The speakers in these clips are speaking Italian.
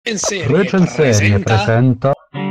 Recenserie Recenserie presenta. presenta.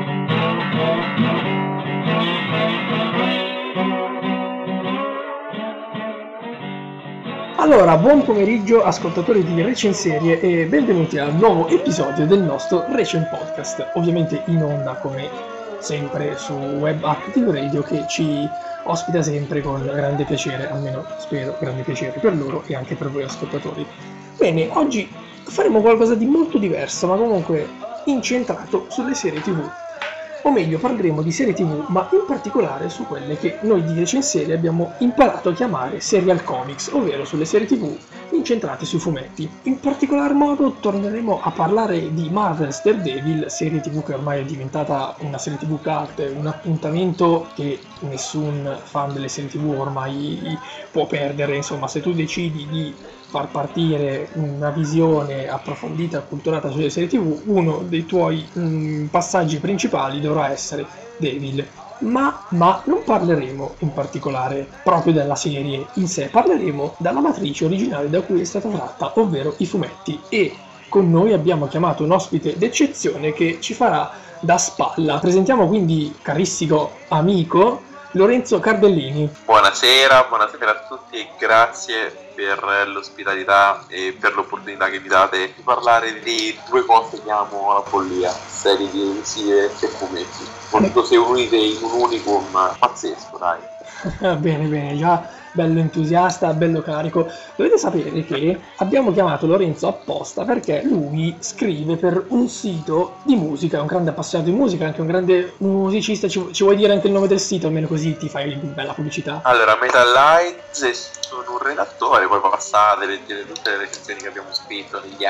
Allora, buon pomeriggio ascoltatori di Recenserie e benvenuti al nuovo episodio del nostro Recen Podcast, ovviamente in onda come sempre su Web Active Radio che ci ospita sempre con grande piacere, almeno spero grande piacere per loro e anche per voi ascoltatori. Bene, oggi faremo qualcosa di molto diverso, ma comunque incentrato sulle serie TV. O meglio, parleremo di serie TV, ma in particolare su quelle che noi di Recenserie abbiamo imparato a chiamare serial comics, ovvero sulle serie TV incentrate sui fumetti. In particolar modo torneremo a parlare di Marvel's Daredevil, serie TV che ormai è diventata una serie TV cult, un appuntamento che nessun fan delle serie TV ormai può perdere. Insomma, se tu decidi di far partire una visione approfondita e acculturata sulle serie TV, uno dei tuoi passaggi principali dovrà essere Devil. Ma non parleremo in particolare proprio della serie in sé, parleremo dalla matrice originale da cui è stata tratta, ovvero i fumetti, e con noi abbiamo chiamato un ospite d'eccezione che ci farà da spalla. Presentiamo quindi, carissimo amico, Lorenzo Cardellini. Buonasera a tutti e grazie per l'ospitalità e per l'opportunità che mi date di parlare di due cose che amo alla follia, serie televisive e fumetti, molto se unite in un unicum pazzesco, dai. Bene, già bello entusiasta, bello carico. Dovete sapere che abbiamo chiamato Lorenzo apposta perché lui scrive per un sito di musica, è un grande appassionato di musica, anche un grande musicista. Ci vuoi dire anche il nome del sito, almeno così ti fai bella pubblicità? Allora, Metal Lights, sono un redattore, poi passate, leggete tutte le recensioni che abbiamo scritto negli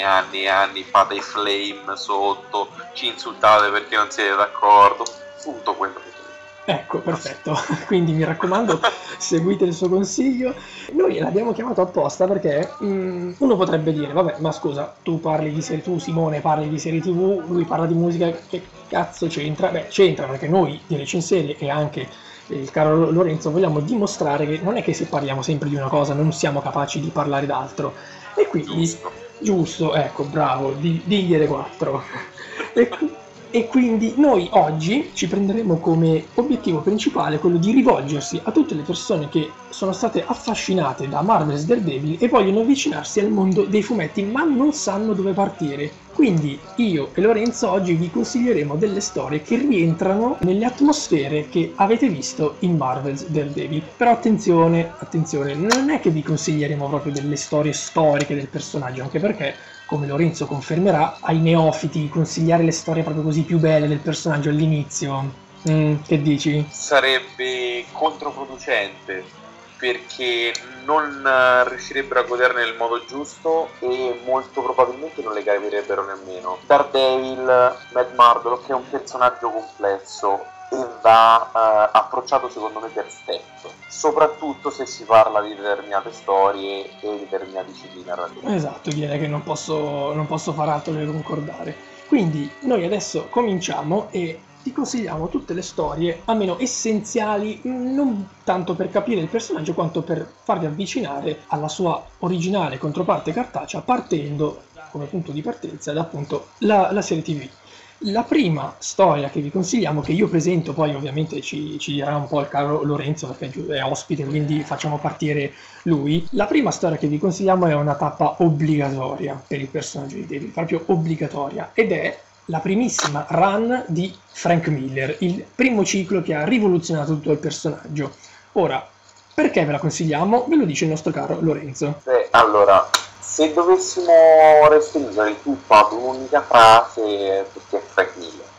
anni, fate i flame sotto, ci insultate perché non siete d'accordo, tutto quello che Ecco, perfetto. Quindi mi raccomando, seguite il suo consiglio. Noi l'abbiamo chiamato apposta perché uno potrebbe dire, vabbè, ma scusa, tu parli di serie, tu Simone parli di serie TV, lui parla di musica, che cazzo c'entra? Beh, c'entra perché noi di Recenserie e anche il caro Lorenzo vogliamo dimostrare che non è che se parliamo sempre di una cosa non siamo capaci di parlare d'altro. E quindi, giusto, ecco, bravo, digliene quattro. E quindi noi oggi ci prenderemo come obiettivo principale quello di rivolgersi a tutte le persone che sono state affascinate da Marvel's Daredevil e vogliono avvicinarsi al mondo dei fumetti ma non sanno dove partire. Quindi io e Lorenzo oggi vi consiglieremo delle storie che rientrano nelle atmosfere che avete visto in Marvel's Daredevil. Però attenzione, non è che vi consiglieremo proprio delle storie storiche del personaggio, anche perché come Lorenzo confermerà, ai neofiti consigliare le storie proprio così più belle del personaggio all'inizio. Che dici? sarebbe controproducente perché non riuscirebbero a goderne nel modo giusto e molto probabilmente non le capirebbero nemmeno. Daredevil, Mad Murdock è un personaggio complesso e va approcciato secondo me per step, soprattutto se si parla di determinate storie e determinati cicli narrativi. Esatto, direi che non posso far altro che concordare. Quindi noi adesso cominciamo e ti consigliamo tutte le storie, almeno essenziali, non tanto per capire il personaggio quanto per farvi avvicinare alla sua originale controparte cartacea, partendo come punto di partenza da appunto la serie TV. La prima storia che vi consigliamo, che io presento, poi ovviamente ci dirà un po' il caro Lorenzo perché è ospite, quindi facciamo partire lui. La prima storia che vi consigliamo è una tappa obbligatoria per il personaggio di David, proprio obbligatoria, ed è la primissima run di Frank Miller, il primo ciclo che ha rivoluzionato tutto il personaggio. Ora, perché ve la consigliamo? Ve lo dice il nostro caro Lorenzo. Allora, se dovessimo restringere tutto ad un'unica frase, perché è Frank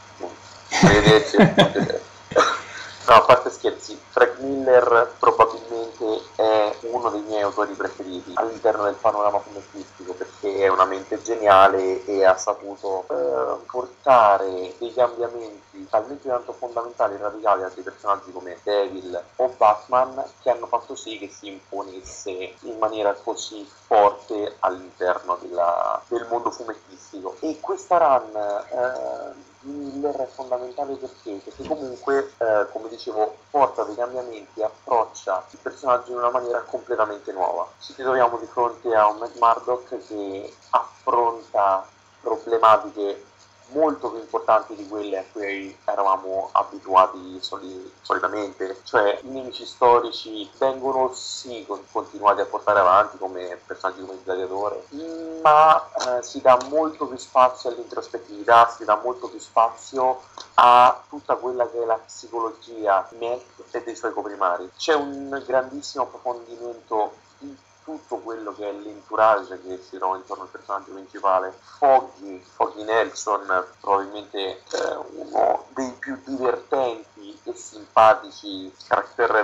Miller. No, a parte scherzi, Frank Miller probabilmente è uno dei miei autori preferiti all'interno del panorama fumettistico perché è una mente geniale e ha saputo portare dei cambiamenti talmente tanto fondamentali e radicali a dei personaggi come Devil o Batman che hanno fatto sì che si imponesse in maniera così forte all'interno del mondo fumettistico. E questa run Miller è fondamentale perché comunque, come dicevo, porta dei cambiamenti, approccia il personaggio in una maniera completamente nuova. Ci troviamo di fronte a un Matt Murdock che affronta problematiche molto più importanti di quelle a cui eravamo abituati solitamente, cioè i nemici storici vengono sì continuati a portare avanti come personaggi come il gladiatore, ma si dà molto più spazio all'introspettività, si dà molto più spazio a tutta quella che è la psicologia di Matt e dei suoi coprimari. C'è un grandissimo approfondimento di tutto quello che è l'entourage che si trova intorno al personaggio principale. Foggy Nelson, probabilmente uno dei più divertenti e simpatici caratteri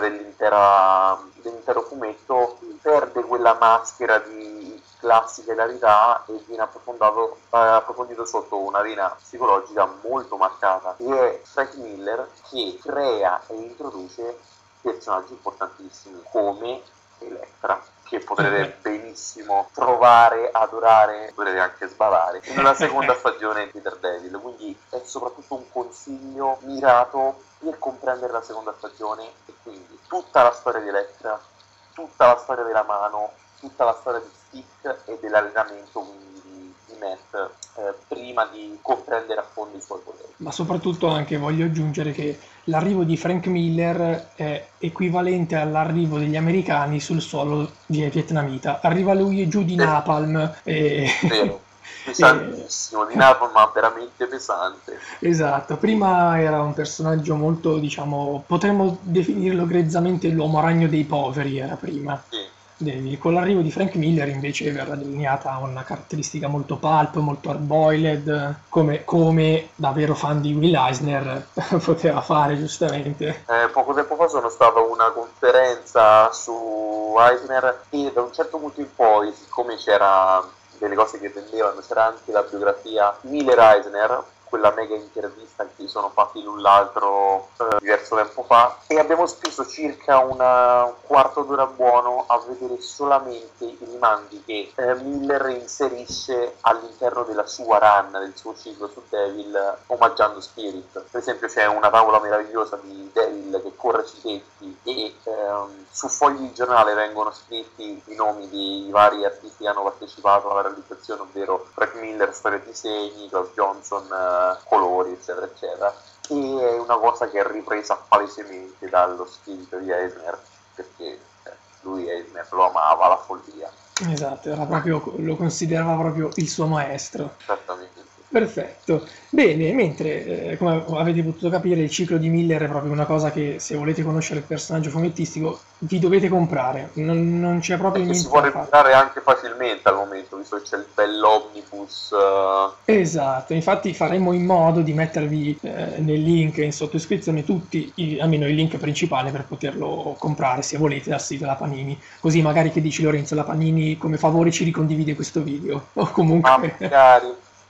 dell'intero fumetto, perde quella maschera di classica hilarità e viene approfondito sotto una vena psicologica molto marcata, e è Frank Miller che crea e introduce personaggi importantissimi come Electra, che potrete benissimo trovare, adorare, potrete anche sbavare nella seconda stagione di Daredevil. Quindi è soprattutto un consiglio mirato per comprendere la seconda stagione, e quindi tutta la storia di Electra, tutta la storia della mano, tutta la storia di Stick e dell'allenamento quindi di Matt prima di comprendere a fondo i suoi poteri. Ma soprattutto anche voglio aggiungere che l'arrivo di Frank Miller è equivalente all'arrivo degli americani sul suolo vietnamita. Arriva lui giù di Napalm e... Vero. Pesantissimo, di Napalm, ma veramente pesante. Esatto, prima era un personaggio molto, diciamo, potremmo definirlo grezzamente l'uomo ragno dei poveri, era prima. Sì. Con l'arrivo di Frank Miller invece verrà delineata una caratteristica molto pulp, molto hard-boiled, come da vero fan di Will Eisner poteva fare giustamente. Poco tempo fa sono stato a una conferenza su Eisner e da un certo punto in poi, siccome c'era delle cose che vendevano, c'era anche la biografia Miller-Eisner, quella mega intervista che si sono fatti l'un l'altro diverso tempo fa, e abbiamo speso circa un quarto d'ora buono a vedere solamente i rimandi che Miller inserisce all'interno della sua run, del suo ciclo su Devil, omaggiando Spirit. Per esempio c'è una tavola meravigliosa di Devil che corre sui tetti e su fogli di giornale vengono scritti i nomi dei vari artisti che hanno partecipato alla realizzazione, ovvero Frank Miller, storia e disegni, Klaus Johnson, colori, eccetera eccetera, e è una cosa che è ripresa palesemente dallo spirito di Eisner, perché lui Eisner lo amava alla follia. Esatto, lo considerava proprio il suo maestro. Esattamente. Perfetto. Bene, mentre come avete potuto capire il ciclo di Miller è proprio una cosa che se volete conoscere il personaggio fumettistico vi dovete comprare, non c'è proprio niente si può da fare. recuperare anche facilmente al momento, visto che c'è il bell'omnibus. Esatto, infatti faremo in modo di mettervi nel link in sottoscrizione almeno il link principale per poterlo comprare se volete dal sito della Panini, così magari che dici Lorenzo, la Panini come favore ci ricondivide questo video, o comunque... magari,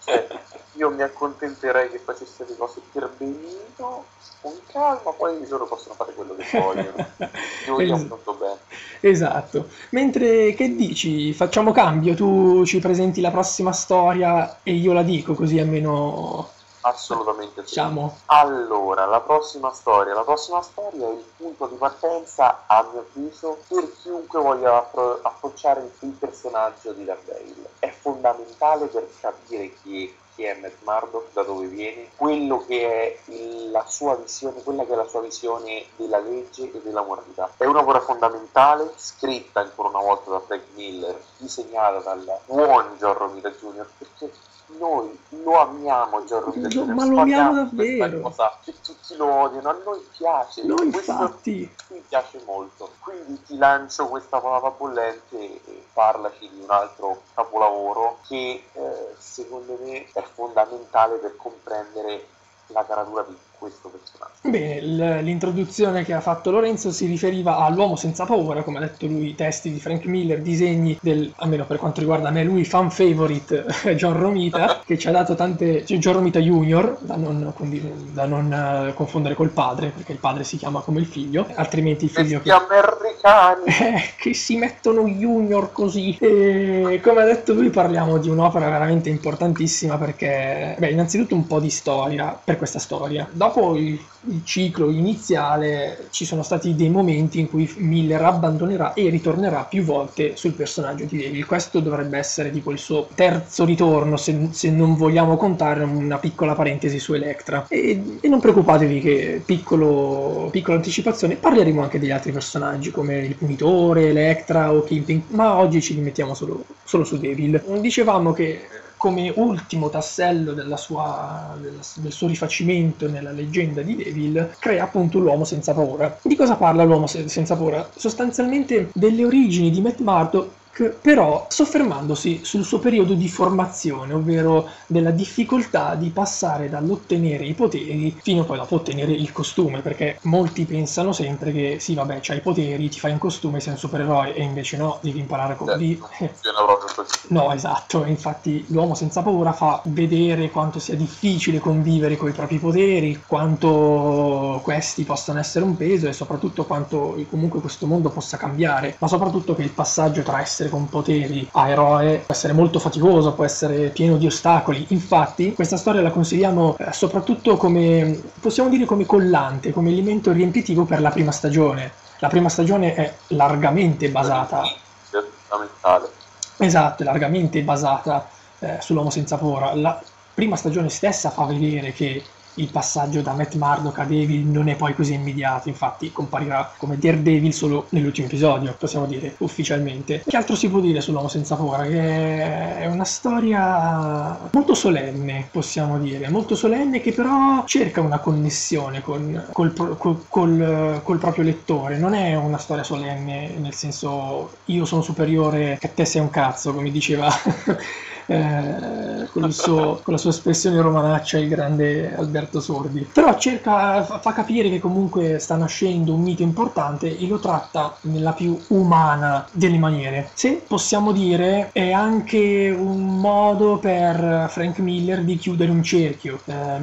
io mi accontenterei che facesse le cose per benino, con calma, poi loro possono fare quello che vogliono. Io molto bene. Esatto. Mentre che dici? Facciamo cambio, tu ci presenti la prossima storia e io la dico, così almeno... Assolutamente sì. Diciamo. Allora, la prossima storia è il punto di partenza, a mio avviso, per chiunque voglia approcciare il personaggio di Daredevil. È fondamentale per capire chi è Matt Murdock, da dove viene, quello che è la sua visione, quella che è la sua visione della legge e della moralità. È un'opera fondamentale, scritta ancora una volta da Frank Miller, disegnata dal buon John Romita Jr., perché noi lo amiamo John Romita Jr., ma lo amiamo davvero, cosa che tutti lo odiano, a noi piace, no, infatti mi piace molto, quindi ti lancio questa parola bollente e parlaci di un altro capolavoro che secondo me è fondamentale per comprendere la caratura di questo personaggio. Bene, l'introduzione che ha fatto Lorenzo si riferiva all'uomo senza paura, come ha detto lui, testi di Frank Miller, disegni almeno per quanto riguarda me, lui fan favorite John Romita, che ci ha dato John Romita Junior, da non confondere col padre, perché il padre si chiama come il figlio, altrimenti il figlio che... American cani. Che si mettono junior così. E come ha detto lui, parliamo di un'opera veramente importantissima perché, beh, innanzitutto un po' di storia per questa storia. Dopo il ciclo iniziale ci sono stati dei momenti in cui Miller abbandonerà e ritornerà più volte sul personaggio di Devil. Questo dovrebbe essere tipo il suo terzo ritorno, se non vogliamo contare una piccola parentesi su Elektra. E non preoccupatevi che piccola anticipazione, parleremo anche degli altri personaggi come il Punitore, Elektra o Kingpin, ma oggi ci rimettiamo solo su Devil. Dicevamo che come ultimo tassello del suo rifacimento nella leggenda di Devil, crea appunto l'uomo senza paura. Di cosa parla l'uomo senza paura? Sostanzialmente delle origini di Matt Murdock, però soffermandosi sul suo periodo di formazione, ovvero della difficoltà di passare dall'ottenere i poteri fino poi dopo ottenere il costume, perché molti pensano sempre che sì, vabbè, c'hai i poteri, ti fai un costume, sei un supereroe, e invece no, devi imparare come No, esatto, infatti l'uomo senza paura fa vedere quanto sia difficile convivere con i propri poteri, quanto questi possano essere un peso e soprattutto quanto comunque questo mondo possa cambiare, ma soprattutto che il passaggio tra essere con poteri a eroe può essere molto faticoso, può essere pieno di ostacoli. Infatti questa storia la consigliamo soprattutto come, possiamo dire, come collante, come elemento riempitivo per la prima stagione. La prima stagione è largamente basata... Esatto, è largamente basata sull'uomo senza paura. La prima stagione stessa fa vedere che il passaggio da Matt Murdock a Devil non è poi così immediato, infatti comparirà come Daredevil solo nell'ultimo episodio, possiamo dire ufficialmente. Che altro si può dire sull'uomo senza paura? Che è una storia molto solenne, possiamo dire, molto solenne, che però cerca una connessione col proprio lettore. Non è una storia solenne nel senso io sono superiore e te sei un cazzo, come diceva con la sua espressione romanaccia il grande Alberto Sordi, però fa capire che comunque sta nascendo un mito importante e lo tratta nella più umana delle maniere. Se possiamo dire è anche un modo per Frank Miller di chiudere un cerchio.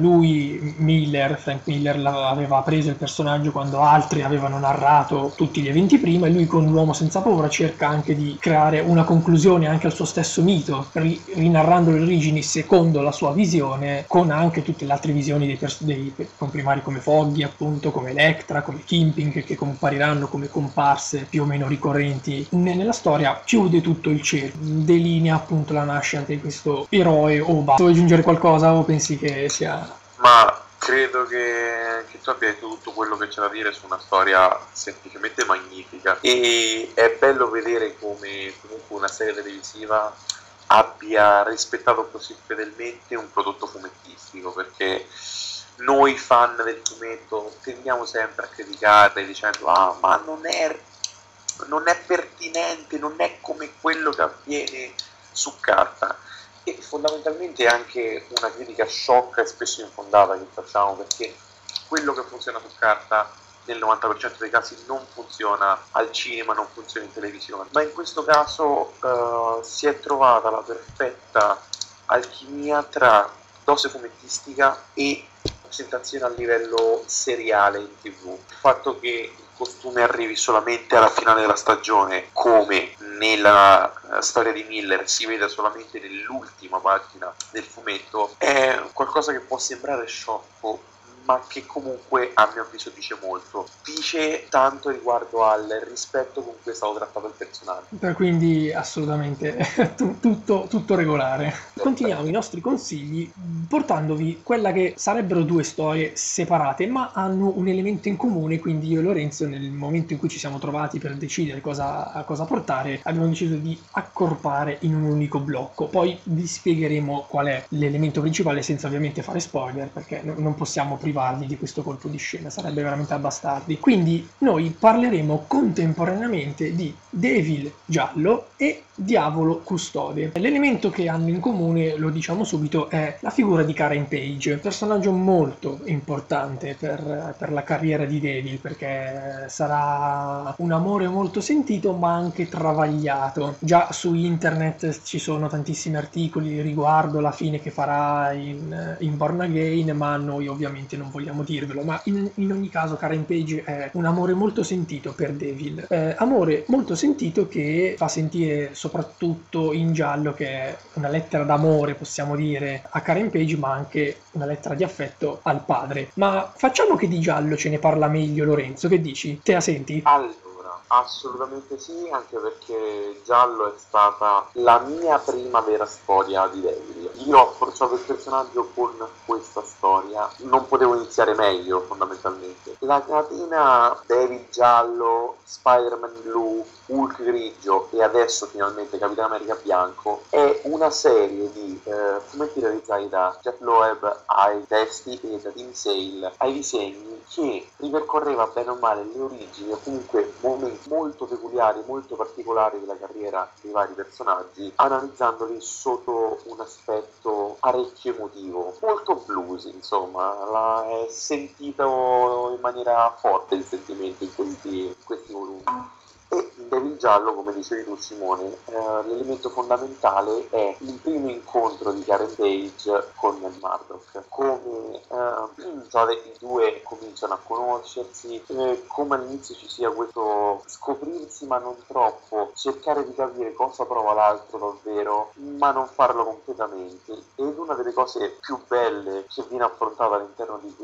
Frank Miller aveva preso il personaggio quando altri avevano narrato tutti gli eventi prima, e lui con L'uomo senza paura cerca anche di creare una conclusione anche al suo stesso mito, rinarrando le origini secondo la sua visione, con anche tutte le altre visioni dei comprimari come Foggy, appunto, come Elektra, come Kingpin, che compariranno come comparse più o meno ricorrenti nella storia. Chiude tutto il cerchio, delinea appunto la nascita di questo eroe. Vuoi aggiungere qualcosa o pensi che sia... Ma credo che tu abbia detto tutto quello che c'è da dire su una storia semplicemente magnifica, e è bello vedere come comunque una serie televisiva abbia rispettato così fedelmente un prodotto fumettistico, perché noi fan del fumetto tendiamo sempre a criticare dicendo ma non è pertinente, non è come quello che avviene su carta, e fondamentalmente è anche una critica sciocca e spesso infondata che facciamo, perché quello che funziona su carta nel 90% dei casi non funziona al cinema, non funziona in televisione, ma in questo caso si è trovata la perfetta alchimia tra dose fumettistica e presentazione a livello seriale in TV. Il fatto che il costume arrivi solamente alla finale della stagione, come nella storia di Miller si vede solamente nell'ultima pagina del fumetto, è qualcosa che può sembrare sciocco, ma che comunque a mio avviso dice molto. Dice tanto riguardo al rispetto con cui è stato trattato il personaggio. Quindi assolutamente tutto regolare. Continuiamo i nostri consigli portandovi quella che sarebbero due storie separate, ma hanno un elemento in comune. Quindi io e Lorenzo, nel momento in cui ci siamo trovati per decidere cosa portare, abbiamo deciso di accorpare in un unico blocco. Poi vi spiegheremo qual è l'elemento principale, senza ovviamente fare spoiler, perché non possiamo privarvi di questo colpo di scena, sarebbe veramente abbastardi. Quindi noi parleremo contemporaneamente di Devil giallo e Diavolo custode. L'elemento che hanno in comune, lo diciamo subito, è la figura di Karen Page, personaggio molto importante per la carriera di Devil, perché sarà un amore molto sentito ma anche travagliato. Già su internet ci sono tantissimi articoli riguardo la fine che farà in Born Again, ma noi ovviamente non vogliamo dirvelo, ma in ogni caso Karen Page è un amore molto sentito per Devil, amore molto sentito che fa sentire soprattutto in giallo, che è una lettera d'amore, possiamo dire, a Karen Page, ma anche una lettera di affetto al padre. Ma facciamo che di giallo ce ne parla meglio Lorenzo, che dici? Te la senti? Allora, assolutamente sì, anche perché Giallo è stata la mia prima vera storia di Devil. Io ho approcciato il personaggio con questa storia, non potevo iniziare meglio fondamentalmente. La catena Devil giallo, Spider-Man blu, Hulk grigio e adesso finalmente Capitan America bianco è una serie di fumetti realizzati da Jeff Loeb ai testi e da Tim Sale ai disegni, che ripercorreva bene o male le origini o comunque momenti molto peculiari, molto particolari della carriera dei vari personaggi, analizzandoli sotto un aspetto parecchio emotivo, molto blues, insomma, è sentito in maniera forte il sentimento in questi volumi. E in Devil Giallo, come dicevi tu Simone, l'elemento fondamentale è il primo incontro di Karen Page con Matt Murdock, come i due cominciano a conoscersi, come all'inizio ci sia questo scoprirsi ma non troppo, cercare di capire cosa prova l'altro davvero, ma non farlo completamente. Ed una delle cose più belle che viene affrontata all'interno di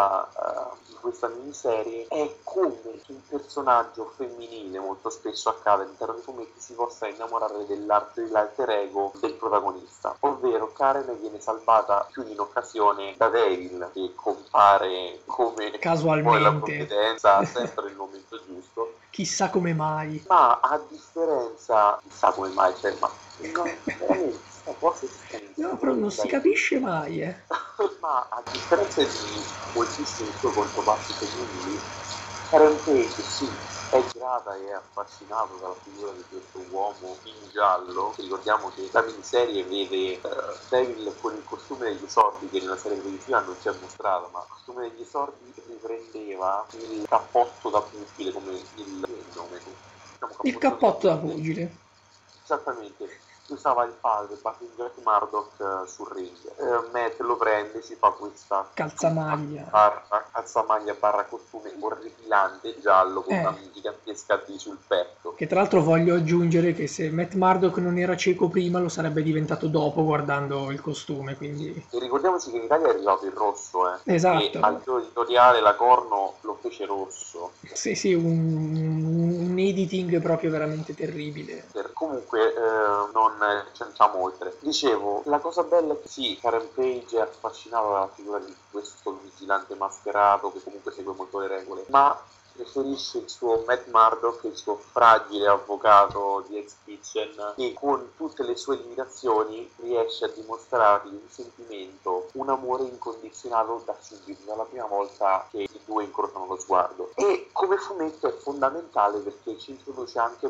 questa miniserie è come un personaggio femminile, molto spesso accade all'interno dei fumetti, si possa innamorare dell'alter ego del protagonista, ovvero Karen viene salvata più di un'occasione da Devil, che compare come poi la Casualmente. provvidenza sempre nel momento giusto, Chissà come mai. ma a differenza, chissà come mai, cioè, ma no, veramente questa cosa è No, stranissima, proprio non si capisce mai, eh. ma a differenza di moltissimi suoi contropassi femminili, Karen Page sì, è grata e è affascinato dalla figura di questo uomo in giallo. Ricordiamo che la miniserie vede Devil con il costume degli esordi, che nella serie televisiva non si è mostrato, ma il costume degli esordi riprendeva il cappotto da pupile, come il nome, diciamo, Il cappottone da cappotto da pupile. pugile. Esattamente, usava il padre, Jack Murdock, sul ring. Matt lo prende, ci fa questa Calzamaglia. calzamaglia barra costume orripilante giallo con una Eh, gigantesca D sul petto. che tra l'altro voglio aggiungere che se Matt Murdock non era cieco prima lo sarebbe diventato dopo guardando il costume, quindi... E ricordiamoci che in Italia è arrivato il rosso, e Esatto. al suo editoriale la Corno lo fece rosso. Sì, sì, un editing proprio veramente terribile. Comunque non c'entriamo oltre. Dicevo, la cosa bella è che sì, Karen Page è affascinata dalla figura di questo vigilante mascherato che comunque segue molto le regole, ma preferisce il suo Matt Murdock, il suo fragile avvocato di Ex Kitchen, che con tutte le sue limitazioni riesce a dimostrargli un sentimento, un amore incondizionato da subito, dalla prima volta che i due incrociano lo sguardo. E come fumetto è fondamentale perché ci introduce anche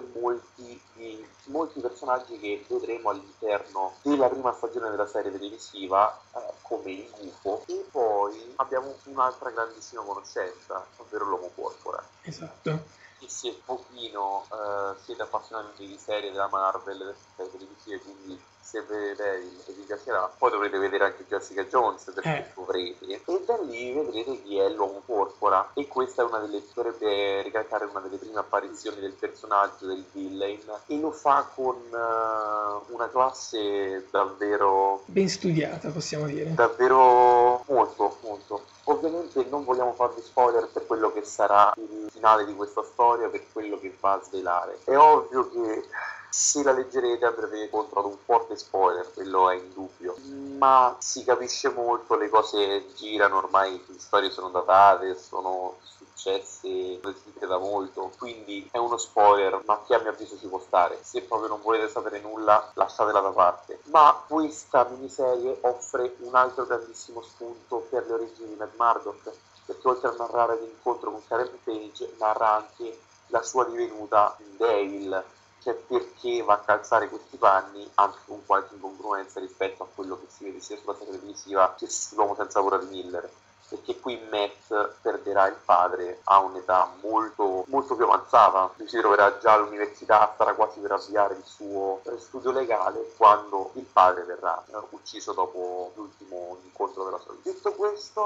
molti personaggi che vedremo all'interno della prima stagione della serie televisiva, come il Gufo, e poi abbiamo un'altra grandissima conoscenza, ovvero l'Uomo Porpora. Esatto. E se un pochino siete appassionati di serie della Marvel, serie televisive, quindi se vedete e vi piacerà, poi dovrete vedere anche Jessica Jones, perché dovrete, e da lì vedrete chi è l'Uomo Porpora, e questa è dovrebbe ricalcare una delle prime apparizioni del personaggio, del villain, e lo fa con una classe davvero Ben studiata, possiamo dire. davvero molto, molto. Ovviamente non vogliamo farvi spoiler per quello che sarà il finale di questa storia, per quello che va a svelare. È ovvio che se la leggerete andrete incontro ad un forte spoiler, quello è indubbio, ma si capisce molto, le cose girano, ormai le storie sono datate, sono successe, scritte da molto, quindi è uno spoiler, ma che a mio avviso ci può stare. Se proprio non volete sapere nulla, lasciatela da parte. Ma questa miniserie offre un altro grandissimo spunto per le origini di Matt Murdock, perché oltre a narrare l'incontro con Karen Page, narra anche la sua divenuta in Devil, cioè perché va a calzare questi panni, anche con qualche incongruenza rispetto a quello che si vede sia sulla serie televisiva che sull'Uomo senza paura di Miller, perché qui Matt perderà il padre a un'età molto, molto più avanzata. Lui si troverà già all'università, starà quasi per avviare il suo studio legale, quando il padre verrà ucciso dopo l'ultimo incontro della sua vita. Detto questo,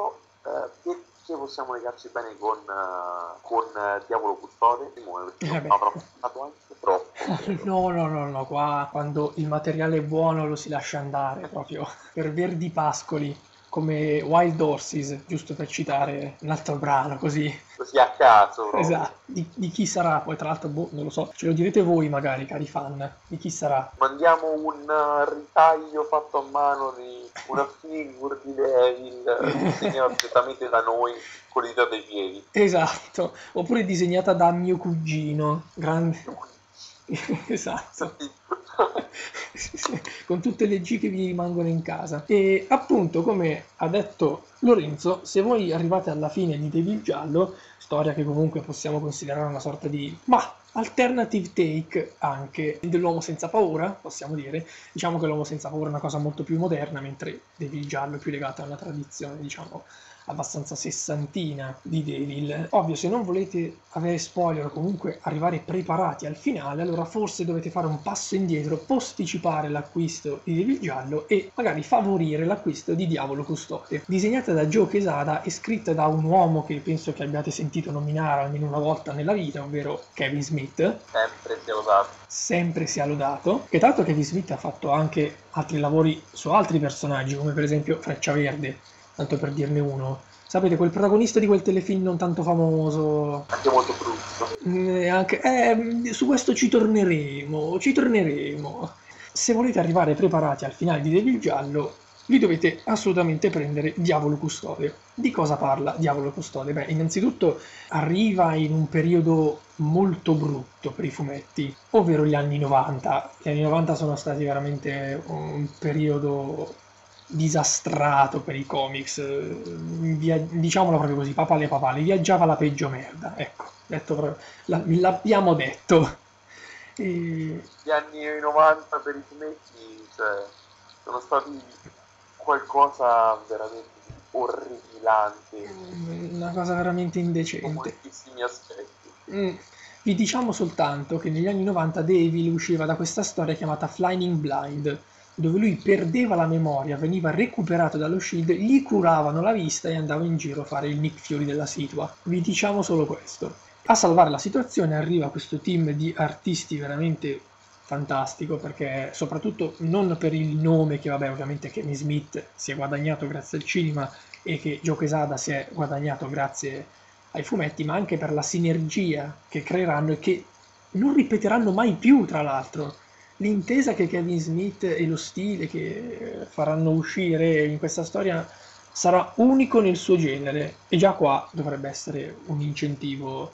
Perché possiamo legarci bene con Diavolo Custode? Vabbè. Avrò fatto anche troppo. No, qua quando il materiale è buono lo si lascia andare proprio per verdi pascoli, come Wild Horses, giusto per citare un altro brano così. Così a caso proprio. Esatto, di chi sarà poi, tra l'altro, boh, non lo so, ce lo direte voi magari, cari fan, di chi sarà. Mandiamo un ritaglio fatto a mano di una figure di Devil disegnata direttamente da noi con le dita dei piedi. Esatto, oppure disegnata da mio cugino, grande. Esatto. Con tutte le G che vi rimangono in casa. E appunto, come ha detto Lorenzo, se voi arrivate alla fine di Devil Giallo, storia che comunque possiamo considerare una sorta di alternative take anche dell'uomo senza paura, possiamo dire. Diciamo che l'uomo senza paura è una cosa molto più moderna, mentre Devil Giallo è più legata a una tradizione, diciamo, abbastanza sessantina di Devil. Ovvio, se non volete avere spoiler o comunque arrivare preparati al finale, allora forse dovete fare un passo indietro, posticipare l'acquisto di Devil Giallo e magari favorire l'acquisto di Diavolo Custode. Disegnata da Joe Quesada e scritta da un uomo che penso che abbiate sentito nominare almeno una volta nella vita, ovvero Kevin Smith. Sempre sia lodato. Sempre sia lodato. Che tra l'altro Kevin Smith ha fatto anche altri lavori su altri personaggi, come per esempio Freccia Verde, tanto per dirne uno. Sapete, quel protagonista di quel telefilm non tanto famoso. Anche molto brutto. Su questo ci torneremo. Se volete arrivare preparati al finale di Devil Giallo, vi dovete assolutamente prendere Diavolo Custode. Di cosa parla Diavolo Custode? Beh, innanzitutto arriva in un periodo molto brutto per i fumetti, ovvero gli anni 90. Gli anni 90 sono stati veramente un periodo disastrato per i comics, diciamolo proprio così, papale papale, viaggiava la peggio merda, ecco, l'abbiamo detto. Gli anni 90 per i fumetti, cioè, sono stati qualcosa veramente di orripilante, Una cosa veramente con indecente. moltissimi aspetti. Vi diciamo soltanto che negli anni 90 Devil usciva da questa storia chiamata Flying Blind, dove lui perdeva la memoria, veniva recuperato dallo Shield, gli curavano la vista e andava in giro a fare il Nick Fury della situa. Vi diciamo solo questo. A salvare la situazione arriva questo team di artisti veramente fantastico, perché soprattutto non per il nome che vabbè ovviamente Kevin Smith si è guadagnato grazie al cinema e che Joe Quesada si è guadagnato grazie ai fumetti, ma anche per la sinergia che creeranno e che non ripeteranno mai più, tra l'altro. L'intesa che Kevin Smith e lo stile che faranno uscire in questa storia sarà unico nel suo genere e già qua dovrebbe essere un incentivo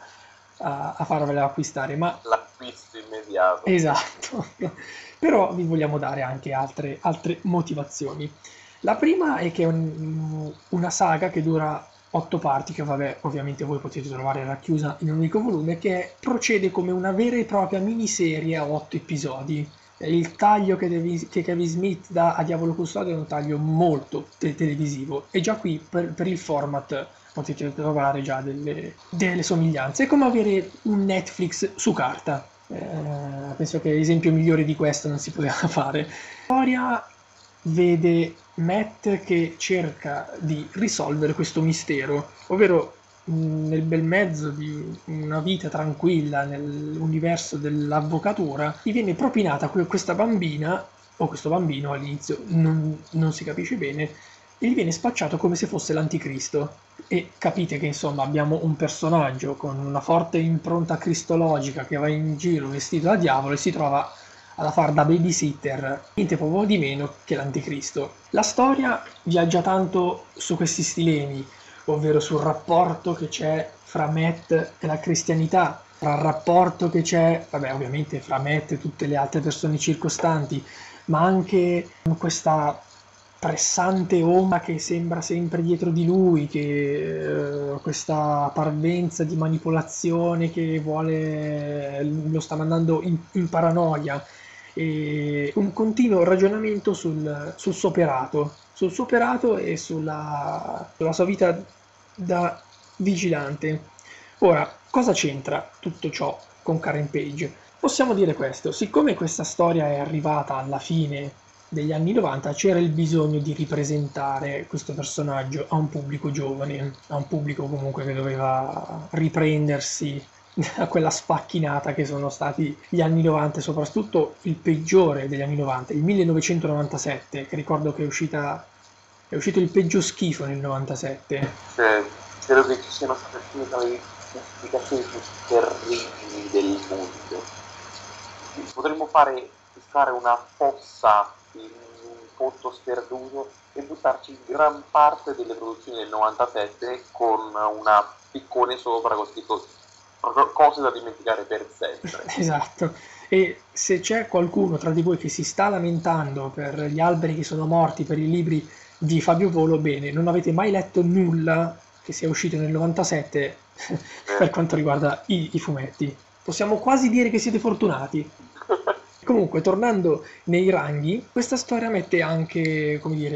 a farvela acquistare, ma L'acquisto immediato. esatto. Però vi vogliamo dare anche altre motivazioni. La prima è che è una saga che dura 8 parti, che vabbè ovviamente voi potete trovare racchiusa in un unico volume, che procede come una vera e propria miniserie a 8 episodi. Il taglio che Kevin Smith dà a Diavolo Custode è un taglio molto televisivo e già qui per il format potete trovare già delle somiglianze. È come avere un Netflix su carta. Penso che esempio migliore di questo non si poteva fare. La storia vede Matt che cerca di risolvere questo mistero, ovvero nel bel mezzo di una vita tranquilla nell'universo dell'avvocatura gli viene propinata questa bambina o questo bambino, all'inizio non si capisce bene, e gli viene spacciato come se fosse l'anticristo. E capite che insomma abbiamo un personaggio con una forte impronta cristologica che va in giro vestito da diavolo e si trova a far da babysitter, niente proprio di meno che l'anticristo. La storia viaggia tanto su questi stilemi, ovvero sul rapporto che c'è fra Matt e la cristianità, fra il rapporto che c'è, vabbè ovviamente fra Matt e tutte le altre persone circostanti, ma anche questa pressante ombra che sembra sempre dietro di lui, che questa parvenza di manipolazione che lo sta mandando in paranoia, e un continuo ragionamento sul suo operato e sulla sua vita da vigilante. Ora, cosa c'entra tutto ciò con Karen Page? Possiamo dire questo: siccome questa storia è arrivata alla fine degli anni 90 c'era il bisogno di ripresentare questo personaggio a un pubblico giovane, a un pubblico comunque che doveva riprendersi da quella sfacchinata che sono stati gli anni 90, e soprattutto il peggiore degli anni 90, il 1997, che ricordo che è uscito il peggio schifo nel 97. Credo che ci siano state alcune tra le pubblicazioni più terribili del mondo. Potremmo fare una fossa in un pozzo sperduto e buttarci gran parte delle produzioni del 97 con una piccone sopra con scritto cose da dimenticare per sempre. Esatto. E se c'è qualcuno tra di voi che si sta lamentando per gli alberi che sono morti, per i libri di Fabio Volo, bene, non avete mai letto nulla che sia uscito nel 97 per quanto riguarda i fumetti. Possiamo quasi dire che siete fortunati. Comunque, tornando nei ranghi, questa storia mette anche, come dire,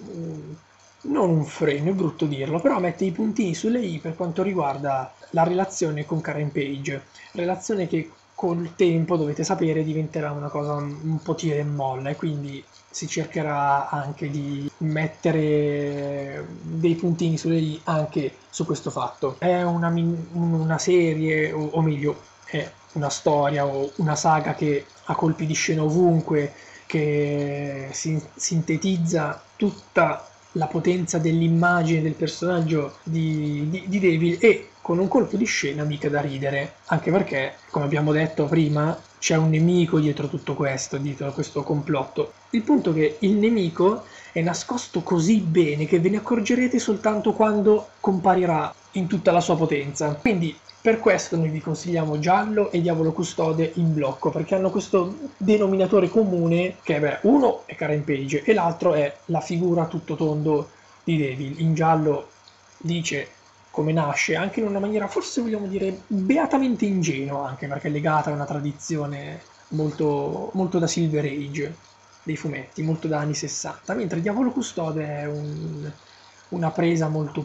non un freno, è brutto dirlo, però mette i puntini sulle i per quanto riguarda la relazione con Karen Page. Relazione che col tempo, dovete sapere, diventerà una cosa un po' tira e molla, e quindi si cercherà anche di mettere dei puntini sulle i anche su questo fatto. È una serie, o meglio, è una storia o una saga che ha colpi di scena ovunque, che sintetizza tutta la potenza dell'immagine del personaggio di Devil, e con un colpo di scena mica da ridere, anche perché, come abbiamo detto prima, c'è un nemico dietro tutto questo, dietro questo complotto. Il punto è che il nemico è nascosto così bene che ve ne accorgerete soltanto quando comparirà in tutta la sua potenza. Quindi per questo noi vi consigliamo Giallo e Diavolo Custode in blocco, perché hanno questo denominatore comune che, uno è Karen Page e l'altro è la figura tutto tondo di Devil. In Giallo dice come nasce, anche in una maniera forse vogliamo dire beatamente ingenua, anche perché è legata a una tradizione molto, molto da Silver Age dei fumetti, molto da anni 60, mentre Diavolo Custode è una presa molto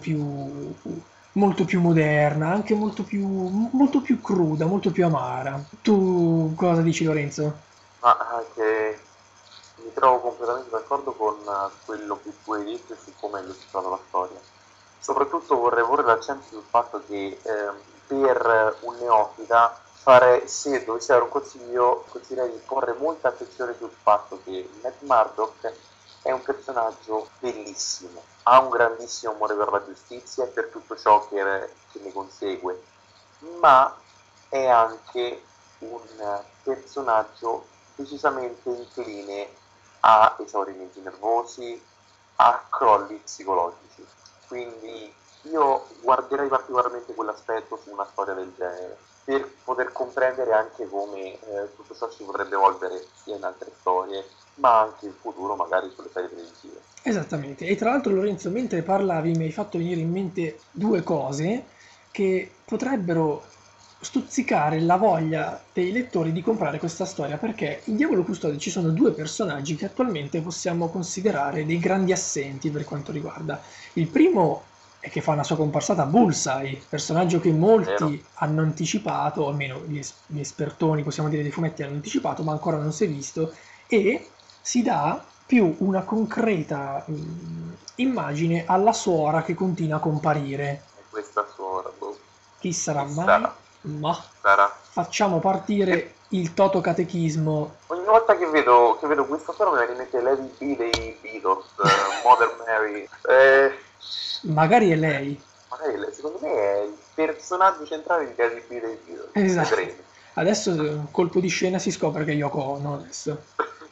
più moderna, anche molto più cruda, molto più amara. Tu cosa dici, Lorenzo? Anche mi trovo completamente d'accordo con quello che tu hai detto e su come è illustrata la storia. Soprattutto vorrei porre l'accento sul fatto che per un neofita se dovessi dare un consiglio, consiglierei di porre molta attenzione sul fatto che Matt Murdock è un personaggio bellissimo, ha un grandissimo amore per la giustizia e per tutto ciò che ne consegue, ma è anche un personaggio decisamente incline a esaurimenti nervosi, a crolli psicologici. Quindi io guarderei particolarmente quell'aspetto su una storia del genere, per poter comprendere anche come tutto ciò si potrebbe evolvere sia in altre storie, ma anche in futuro magari sulle serie televisive. Esattamente, e tra l'altro Lorenzo, mentre parlavi mi hai fatto venire in mente due cose che potrebbero stuzzicare la voglia dei lettori di comprare questa storia, perché in Diavolo Custode ci sono due personaggi che attualmente possiamo considerare dei grandi assenti per quanto riguarda. Il primo è che fa una sua comparsata Bullseye, personaggio che molti hanno anticipato, o almeno gli espertoni, possiamo dire, dei fumetti hanno anticipato, ma ancora non si è visto, e si dà più una concreta immagine alla suora che continua a comparire. E questa suora, Chi sarà mai? Ma facciamo partire il Toto Catechismo. Ogni volta che vedo questa suora mi viene in mente Lady B dei Beatles, Mother Mary. Magari è lei. Secondo me è il personaggio centrale di Lady B dei Beatles. Esatto. Adesso un colpo di scena si scopre che Yoko Ono adesso.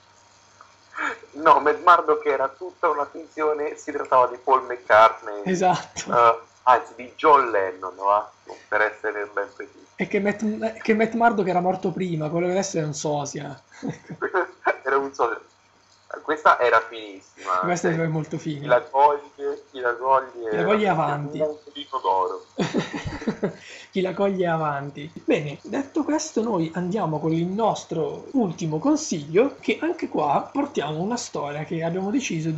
No, Matt Murdock era tutta una finzione, si trattava di Paul McCartney. Esatto. Anzi, di John Lennon, per essere ben preciso. E che Matt Murdock era morto prima, quello che adesso è un sosia. Era un sosia. Questa era finissima. Questa è molto fine. Chi la coglie avanti. Un punto d'oro. chi la coglie avanti. Bene, detto questo, noi andiamo con il nostro ultimo consiglio, che anche qua portiamo una storia che abbiamo deciso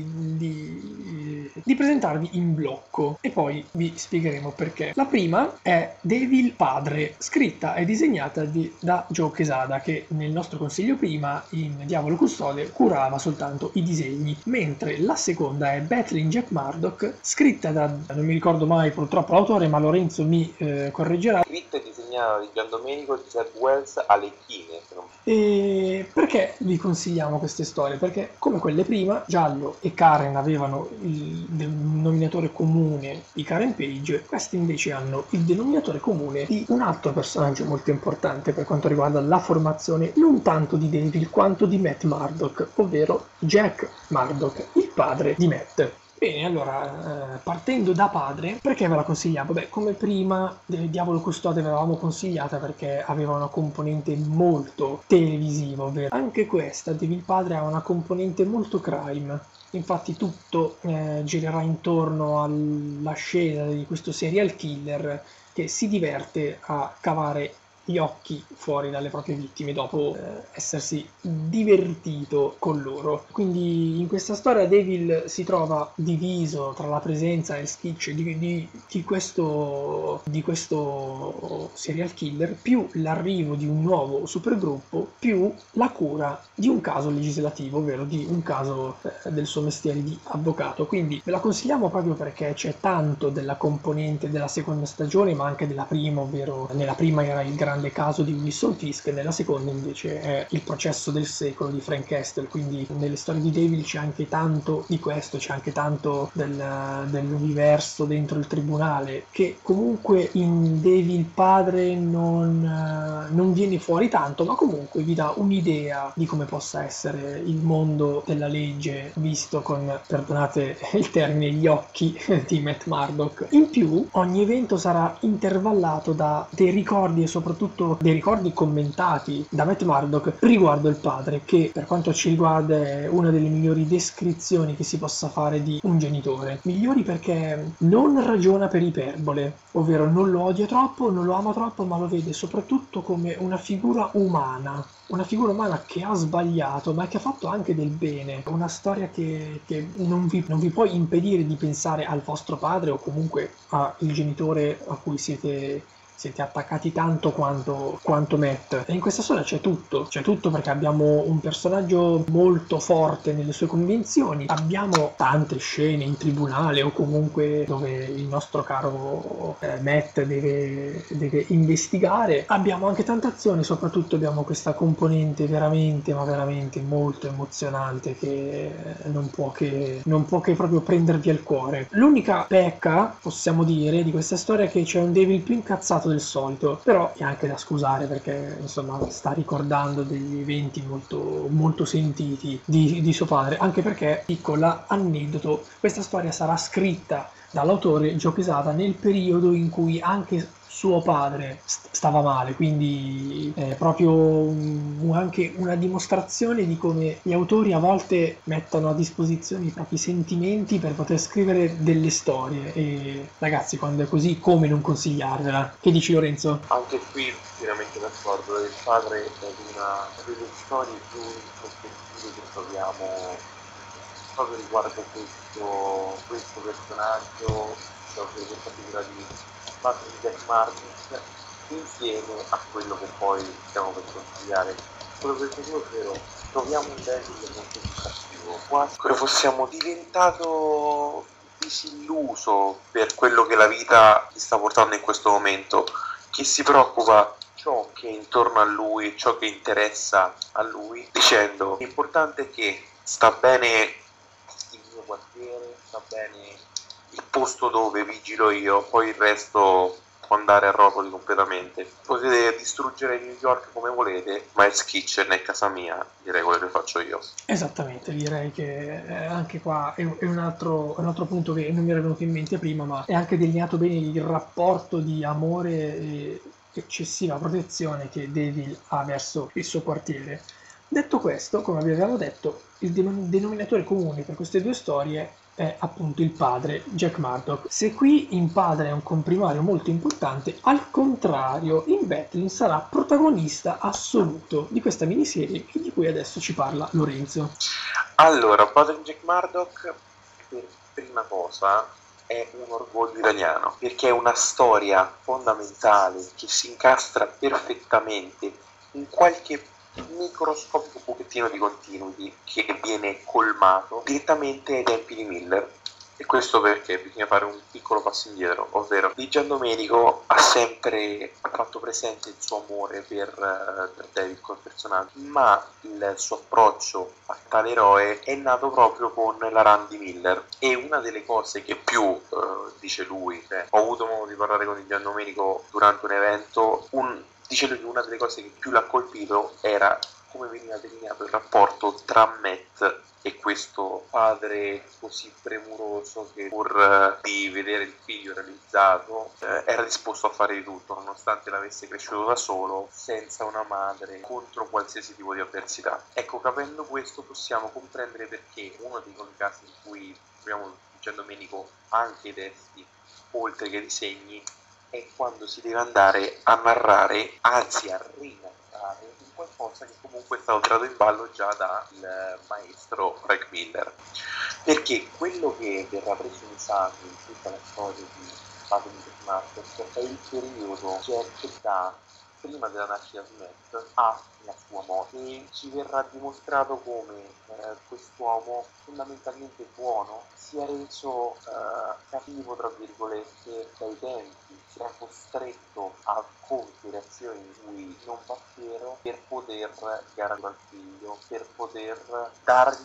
di presentarvi in blocco e poi vi spiegheremo perché. La prima è Devil Padre, scritta e disegnata da Joe Quesada, che nel nostro consiglio prima in Diavolo Custode curava soltanto i disegni, mentre la seconda è Battling Jack Murdoch, scritta da, non mi ricordo mai purtroppo l'autore, ma Lorenzo mi correggerà. Scritta e disegnata di Gian Domenico, di Zed Wells alle chine. E perché vi consigliamo queste storie? Perché come quelle prima, Giallo e Karen avevano il denominatore comune di Karen Page, questi invece hanno il denominatore comune di un altro personaggio molto importante per quanto riguarda la formazione non tanto di Devil quanto di Matt Murdock, ovvero Jack Murdock, il padre di Matt. Bene, allora, partendo da padre, perché ve la consigliamo? Beh, come prima del Diavolo Custode ve l'avevamo consigliata perché aveva una componente molto televisiva, ovvero anche questa, Devil Padre, ha una componente molto crime. Infatti tutto girerà intorno alla scena di questo serial killer che si diverte a cavare gli occhi fuori dalle proprie vittime dopo essersi divertito con loro. Quindi in questa storia Devil si trova diviso tra la presenza e sketch di questo serial killer, più l'arrivo di un nuovo supergruppo, più la cura di un caso legislativo, ovvero di un caso del suo mestiere di avvocato. Quindi ve la consigliamo proprio perché c'è tanto della componente della seconda stagione, ma anche della prima, ovvero nella prima era il grande caso di Wilson Fisk, nella seconda invece è il processo del secolo di Frank Castle. Quindi nelle storie di Devil c'è anche tanto di questo, c'è anche tanto dell'universo dentro il tribunale, che comunque in Devil Padre non viene fuori tanto, ma comunque vi dà un'idea di come possa essere il mondo della legge visto con, perdonate il termine, gli occhi di Matt Murdock. In più ogni evento sarà intervallato da dei ricordi e soprattutto dei ricordi commentati da Matt Murdock riguardo il padre, che per quanto ci riguarda è una delle migliori descrizioni che si possa fare di un genitore. Migliori perché non ragiona per iperbole, ovvero non lo odia troppo, non lo ama troppo, ma lo vede soprattutto come una figura umana che ha sbagliato ma che ha fatto anche del bene, una storia che non vi può impedire di pensare al vostro padre o comunque al genitore a cui siete attaccati tanto quanto Matt. E in questa storia c'è tutto perché abbiamo un personaggio molto forte nelle sue convinzioni, abbiamo tante scene in tribunale o comunque dove il nostro caro Matt deve investigare, abbiamo anche tanta azione, soprattutto abbiamo questa componente veramente molto emozionante che non può che proprio prendervi al cuore. L'unica pecca, possiamo dire, di questa storia è che c'è un Devil più incazzato del solito, però è anche da scusare perché insomma sta ricordando degli eventi molto sentiti di suo padre, anche perché, piccola aneddoto, questa storia sarà scritta dall'autore Joe Quesada nel periodo in cui anche suo padre stava male, quindi è proprio anche una dimostrazione di come gli autori a volte mettono a disposizione i propri sentimenti per poter scrivere delle storie. E ragazzi, quando è così, come non consigliarvela? Che dici, Lorenzo? Anche qui pienamente d'accordo, il padre è una delle storie più introspettive che troviamo proprio riguardo questo personaggio, questa figura di Jack Martin, insieme a quello che poi stiamo per consigliare. Quello che dicevo, ovvero troviamo un Devil molto più cattivo, quasi come fossiamo diventato disilluso per quello che la vita gli sta portando in questo momento, che si preoccupa ciò che è intorno a lui, ciò che interessa a lui, dicendo l'importante è che sta bene il mio quartiere, sta bene il posto dove vigilo io, poi il resto può andare a rotoli completamente. Potete distruggere New York come volete, ma Hell's Kitchen è casa mia, direi quello che faccio io. Esattamente, direi che anche qua è un altro punto che non mi era venuto in mente prima, ma è anche delineato bene il rapporto di amore e eccessiva protezione che Devil ha verso il suo quartiere. Detto questo, come abbiamo detto, il denominatore comune per queste due storie è appunto il padre, Jack Murdock. Se qui in padre è un comprimario molto importante, al contrario in Battling sarà protagonista assoluto di questa miniserie e di cui adesso ci parla Lorenzo. Allora, padre Jack Murdock, per prima cosa, è un orgoglio italiano, perché è una storia fondamentale che si incastra perfettamente in qualche microscopico pochettino di continuity che viene colmato direttamente ai tempi di Miller. E questo perché bisogna fare un piccolo passo indietro, ovvero Di Giandomenico ha sempre fatto presente il suo amore per David come personaggio, ma il suo approccio a tale eroe è nato proprio con la run di Miller. E una delle cose che più, dice lui, ho avuto modo di parlare con Di Giandomenico durante un evento, dice lui che una delle cose che più l'ha colpito era come veniva delineato il rapporto tra Matt e questo padre così premuroso che pur di vedere il figlio realizzato era disposto a fare di tutto nonostante l'avesse cresciuto da solo, senza una madre, contro qualsiasi tipo di avversità. Ecco, capendo questo possiamo comprendere perché uno dei casi in cui troviamo Giandomenico anche i testi oltre che i disegni è quando si deve andare a narrare, anzi a rinarrare qualcosa che comunque è stato tirato in ballo già dal maestro Frank Miller, perché quello che verrà preso in esame in tutta la storia di Padre Jack Murdock è il periodo Jack da prima della nascita di Matt alla sua morte, e ci verrà dimostrato come quest'uomo fondamentalmente buono sia reso cattivo tra virgolette dai tempi, sia costretto a compiere azioni in cui non va fiero per poter garantire al figlio, per poter dare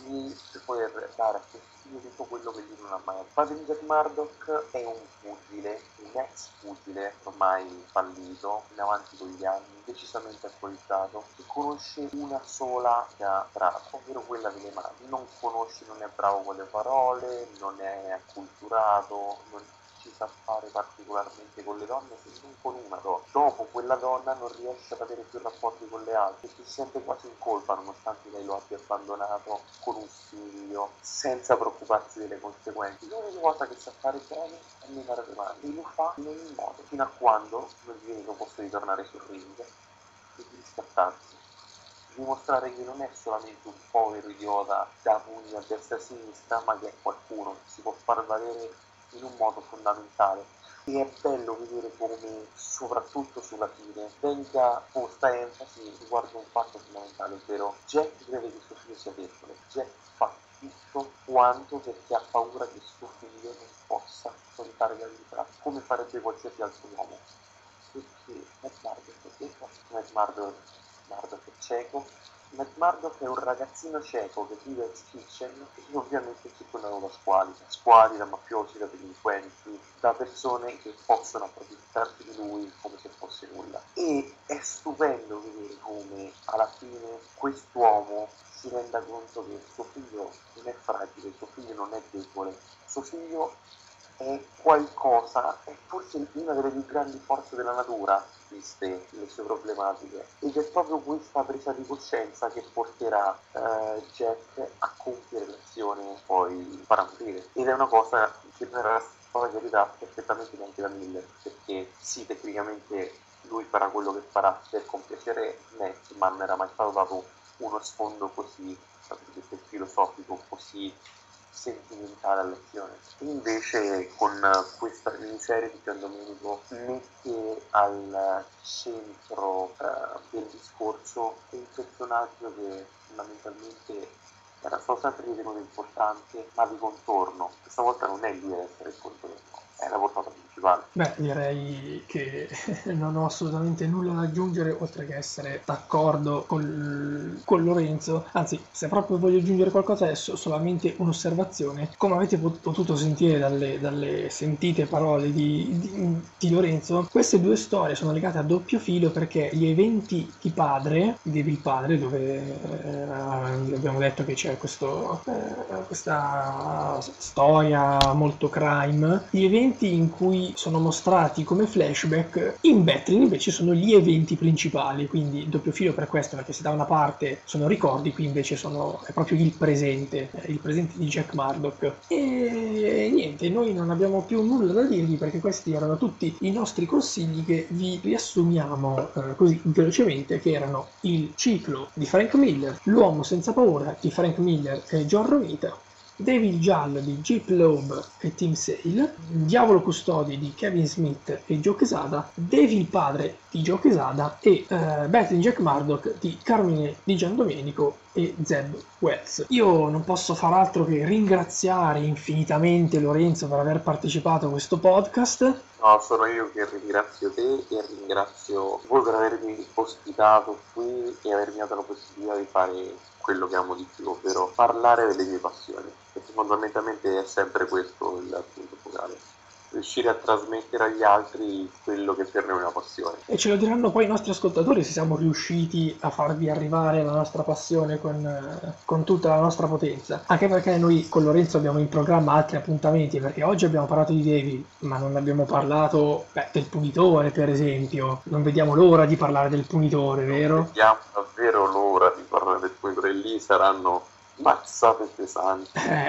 a questo figlio tutto quello che lui non ha mai avuto. Padre Jack Murdock è un pugile, un ex pugile ormai fallito, in avanti con gli anni, decisamente alcolizzato, che conosce una sola strada, ovvero quella delle mani. Non conosce, non è bravo con le parole, non è acculturato, non ci sa fare particolarmente con le donne, se non con una donna. Dopo quella donna non riesce ad avere più rapporti con le altre, si sente quasi in colpa nonostante lei lo abbia abbandonato con un figlio, senza preoccuparsi delle conseguenze. L'unica cosa che sa fare bene è menare le mani, e lo fa in ogni modo, fino a quando non gli viene proposto di tornare sul ring e di riscattarsi. Dimostrare che non è solamente un povero idiota da pugni a destra e a sinistra, ma che è qualcuno che si può far valere in un modo fondamentale. E è bello vedere come, soprattutto sulla fine, venga posta enfasi riguardo un fatto fondamentale, ovvero Jack crede che suo figlio sia debole. Jack fa tutto quanto perché ha paura che suo figlio non possa affrontare la vita come farebbe qualsiasi altro uomo. Perché Matt Murdock è debole, Murdock è cieco. Matt Murdock è un ragazzino cieco che vive in Kitchen e ovviamente è circondato da squali, da mafiosi, da delinquenti, da persone che possono approfittarsi di lui come se fosse nulla. E è stupendo vedere come alla fine quest'uomo si renda conto che suo figlio non è fragile, suo figlio non è debole, suo figlio è qualcosa, è forse una delle più grandi forze della natura, viste le sue problematiche, ed è proprio questa presa di coscienza che porterà Jack a compiere l'azione poi farà morire, ed è una cosa che verrà stata perfettamente anche da Miller, perché sì, tecnicamente lui farà quello che farà per compiacere Matt, ma non era mai stato dato uno sfondo così filosofico, così sentimentale all'azione. Invece con questa miniserie di Giandomenico mette al centro del discorso un personaggio che fondamentalmente era stato sempre ritenuto importante, ma di contorno. Questa volta non è lui ad essere il contorno, è la portata principale. Beh, direi che non ho assolutamente nulla da aggiungere oltre che essere d'accordo con Lorenzo. Anzi, se proprio voglio aggiungere qualcosa è solamente un'osservazione. Come avete potuto sentire dalle sentite parole di Lorenzo, queste due storie sono legate a doppio filo perché gli eventi di Padre, di Devil Padre, dove abbiamo detto che c'è questa storia molto crime, gli eventi in cui qui sono mostrati come flashback, in Battling invece sono gli eventi principali, quindi doppio filo per questo, perché se da una parte sono ricordi, qui invece è proprio il presente di Jack Murdock. E niente, noi non abbiamo più nulla da dirvi perché questi erano tutti i nostri consigli che vi riassumiamo così velocemente, che erano il ciclo di Frank Miller, L'uomo senza paura di Frank Miller e John Romita, Devil Giallo di Jeep Loeb e Tim Sale, Diavolo Custodi di Kevin Smith e Joe Quesada, Devil Padre di Joe Quesada e Battling Jack Murdock di Carmine Di Giandomenico e Zeb Wells. Io non posso far altro che ringraziare infinitamente Lorenzo per aver partecipato a questo podcast. No, sono io che ringrazio te e ringrazio voi per avermi ospitato qui e avermi dato la possibilità di fare quello che amo di più, ovvero parlare delle mie passioni, perché fondamentalmente è sempre questo il punto focale, riuscire a trasmettere agli altri quello che per noi è una passione. E ce lo diranno poi i nostri ascoltatori se siamo riusciti a farvi arrivare la nostra passione con tutta la nostra potenza, anche perché noi con Lorenzo abbiamo in programma altri appuntamenti, perché oggi abbiamo parlato di Devil, ma non abbiamo parlato del Punitore, per esempio. Non vediamo l'ora di parlare del Punitore, vero? Non vediamo davvero l'ora di parlare del Punitore, lì saranno mazzate pesanti.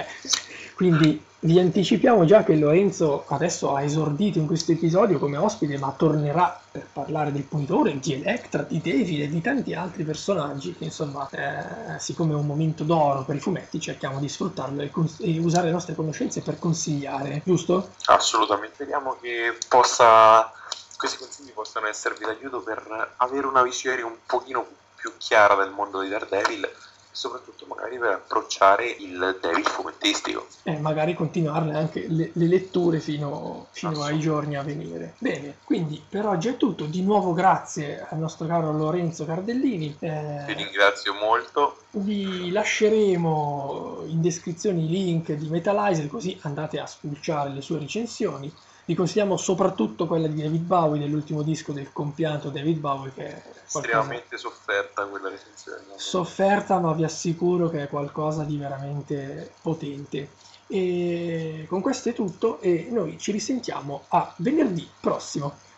Quindi vi anticipiamo già che Lorenzo adesso ha esordito in questo episodio come ospite, ma tornerà per parlare del Punitore, di Electra, di Devil e di tanti altri personaggi che insomma, siccome è un momento d'oro per i fumetti, cerchiamo di sfruttarlo e usare le nostre conoscenze per consigliare, giusto? Assolutamente, speriamo che questi consigli possano esservi d'aiuto per avere una visione un pochino più chiara del mondo di Daredevil, e soprattutto magari per approcciare il Devil fumettistico. E magari continuarle anche le letture fino ai giorni a venire. Bene, quindi per oggi è tutto. Di nuovo grazie al nostro caro Lorenzo Cardellini. Vi ringrazio molto. Vi lasceremo in descrizione i link di Metalizer, così andate a spulciare le sue recensioni. Vi consigliamo soprattutto quella di David Bowie, dell'ultimo disco del compianto David Bowie, che è estremamente sofferta quella recensione. Sofferta, ma vi assicuro che è qualcosa di veramente potente. E con questo è tutto e noi ci risentiamo a venerdì prossimo.